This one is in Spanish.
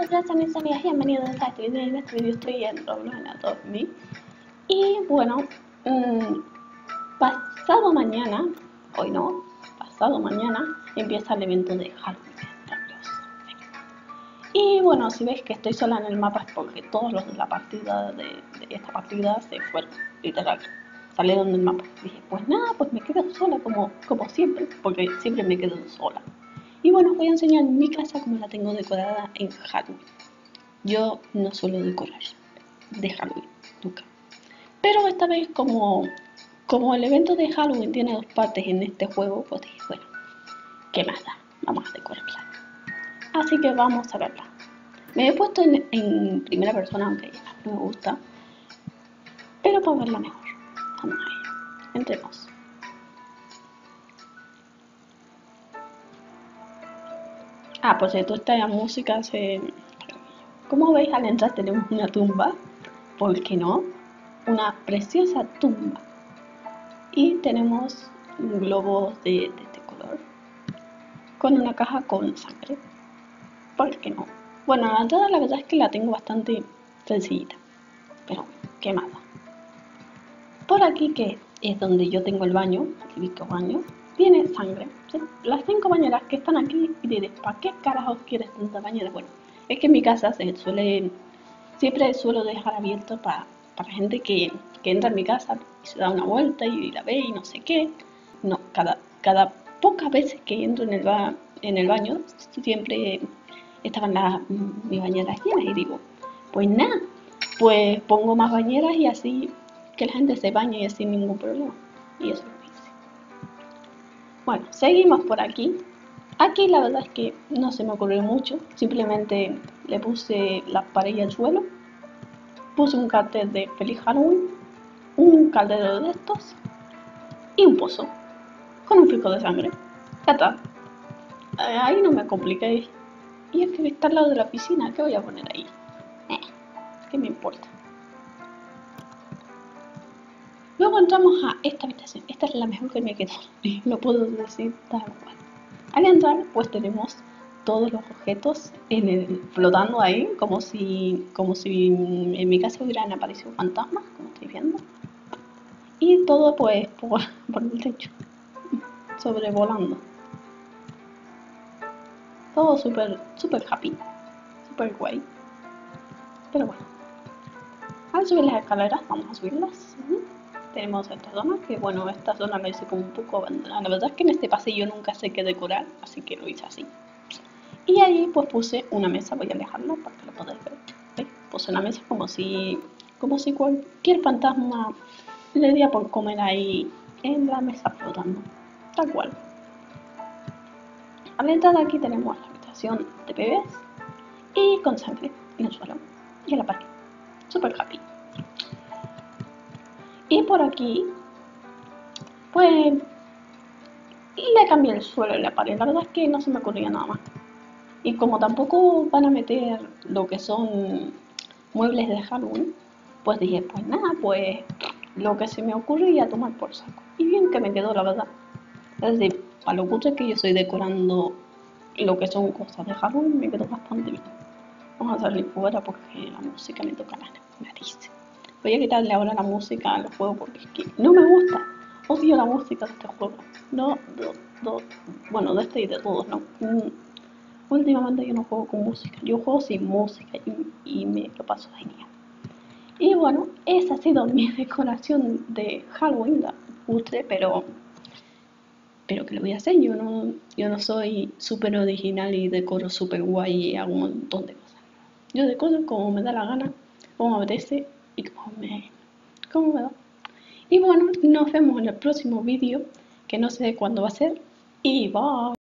Hola mis amigas, bienvenidos a este video. En este video estoy en Roblox en Adobe. Y bueno, pasado mañana, hoy no, pasado mañana empieza el evento de Halloween en Roblox. Y bueno, si veis que estoy sola en el mapa es porque todos los de la partida de esta partida se fueron, literal, salieron del mapa. Dije, pues nada, pues me quedo sola como siempre, porque siempre me quedo sola. Y bueno, os voy a enseñar mi casa como la tengo decorada en Halloween. Yo no suelo decorar de Halloween, nunca. Pero esta vez como el evento de Halloween tiene dos partes en este juego, pues dije, bueno, ¿qué más da? Vamos a decorarla. Así que vamos a verla. Me he puesto en primera persona, aunque no me gusta. Pero para verla mejor. Vamos a ello. Entremos. Por cierto, esta música se... Como veis, al entrar tenemos una tumba. ¿Por qué no? Una preciosa tumba. Y tenemos un globo de este color. Con una caja con sangre. ¿Por qué no? Bueno, la entrada la verdad es que la tengo bastante sencillita. Pero, ¿qué más da? Por aquí, que es donde yo tengo el baño, el típico baño, tiene sangre. ¿Sí? Las 5 bañeras que están aquí, y diré, ¿para qué carajos quieres tanta bañera? Bueno, es que en mi casa siempre suelo dejar abierto para gente que entra en mi casa y se da una vuelta y la ve y no sé qué. No, cada pocas veces que entro en el baño, siempre estaban mis bañeras llenas y digo, pues nada, pues pongo más bañeras y así que la gente se bañe y sin ningún problema. Y eso lo hice. Bueno, seguimos por aquí. Aquí la verdad es que no se me ocurrió mucho, simplemente le puse la pared al suelo, puse un cartel de Feliz Halloween, un caldero de estos y un pozo con un fico de sangre. Ya está. Ahí no me compliquéis. Y es que está al lado de la piscina, ¿qué voy a poner ahí? ¿Qué me importa? Luego entramos a esta habitación. Esta es la mejor que me quedó. Lo puedo decir tal cual. Al entrar, pues tenemos todos los objetos flotando ahí, como si en mi casa hubieran aparecido fantasmas, como estáis viendo. Y todo pues por el techo, sobrevolando. Todo súper happy, súper guay. Pero bueno, al subir las escaleras, vamos a subirlas. Tenemos esta zona, que bueno, esta zona la hice como un poco abandonada. La verdad es que en este pasillo nunca sé qué decorar, así que lo hice así. Y ahí pues puse una mesa, voy a alejarla para que lo podáis ver. ¿Veis? Puse una mesa como si cualquier fantasma le diera por comer ahí en la mesa flotando. Tal cual. A la entrada aquí tenemos la habitación de bebés y con sangre en el suelo y en la pared. Super happy. Y por aquí, pues le cambié el suelo y la pared. La verdad es que no se me ocurría nada más. Y como tampoco van a meter lo que son muebles de Halloween, pues dije, pues nada, pues lo que se me ocurría a tomar por saco. Y bien que me quedó, la verdad. Es decir, para lo cutre que yo estoy decorando lo que son cosas de Halloween, me quedó bastante bien. Vamos a salir fuera porque la música me toca la nariz. Voy a quitarle ahora la música al juego porque es que no me gusta. Odio la música de este juego. Bueno, de este y de todos, ¿no? Últimamente yo no juego con música. Yo juego sin música y me lo paso genial. Y bueno, esa ha sido mi decoración de Halloween. La cutre, pero que lo voy a hacer. Yo no soy súper original y decoro súper guay y hago un montón de cosas. Yo decoro como me da la gana, como me apetece y como me da. Y bueno, nos vemos en el próximo vídeo, que no sé cuándo va a ser. Y bye.